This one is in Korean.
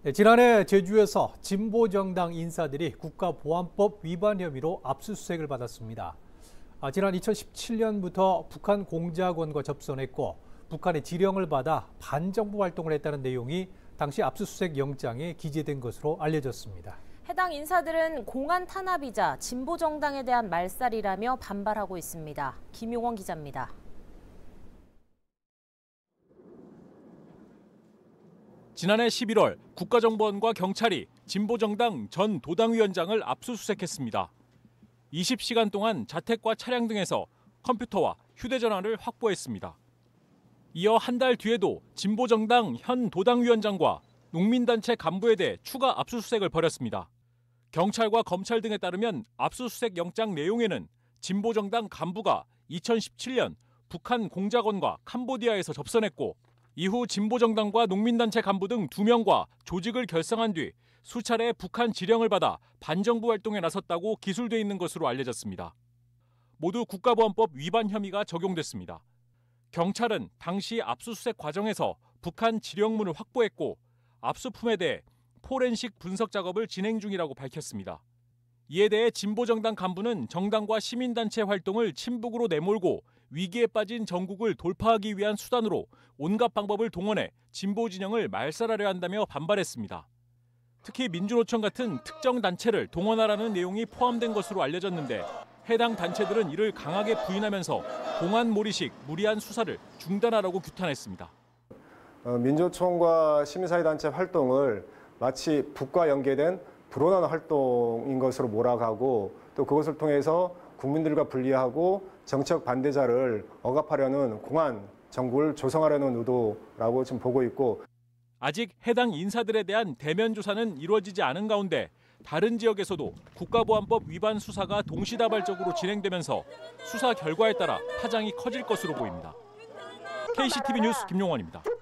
네, 지난해 제주에서 진보정당 인사들이 국가보안법 위반 혐의로 압수수색을 받았습니다. 지난 2017년부터 북한 공작원과 접선했고 북한의 지령을 받아 반정부 활동을 했다는 내용이 당시 압수수색 영장에 기재된 것으로 알려졌습니다. 해당 인사들은 공안 탄압이자 진보정당에 대한 말살이라며 반발하고 있습니다. 김용원 기자입니다. 지난해 11월 국가정보원과 경찰이 진보정당 전 도당위원장을 압수수색했습니다. 20시간 동안 자택과 차량 등에서 컴퓨터와 휴대전화를 확보했습니다. 이어 한 달 뒤에도 진보정당 현 도당위원장과 농민단체 간부에 대해 추가 압수수색을 벌였습니다. 경찰과 검찰 등에 따르면 압수수색 영장 내용에는 진보정당 간부가 2017년 북한 공작원과 캄보디아에서 접선했고 이후 진보정당과 농민단체 간부 등 2명과 조직을 결성한 뒤 수차례 북한 지령을 받아 반정부 활동에 나섰다고 기술돼 있는 것으로 알려졌습니다. 모두 국가보안법 위반 혐의가 적용됐습니다. 경찰은 당시 압수수색 과정에서 북한 지령문을 확보했고 압수품에 대해 포렌식 분석 작업을 진행 중이라고 밝혔습니다. 이에 대해 진보정당 간부는 정당과 시민단체 활동을 친북으로 내몰고 위기에 빠진 전국을 돌파하기 위한 수단으로 온갖 방법을 동원해 진보 진영을 말살하려 한다며 반발했습니다. 특히 민주노총 같은 특정 단체를 동원하라는 내용이 포함된 것으로 알려졌는데 해당 단체들은 이를 강하게 부인하면서 공안몰이식 무리한 수사를 중단하라고 규탄했습니다. 민주노총과 시민사회단체 활동을 마치 북과 연계된 불온한 활동인 것으로 몰아가고 또 그것을 통해서 국민들과 분리하고 정책 반대자를 억압하려는 공안 정부를 조성하려는 의도라고 지금 보고 있고 아직 해당 인사들에 대한 대면 조사는 이루어지지 않은 가운데 다른 지역에서도 국가보안법 위반 수사가 동시다발적으로 진행되면서 수사 결과에 따라 파장이 커질 것으로 보입니다. KCTV 뉴스 김용원입니다.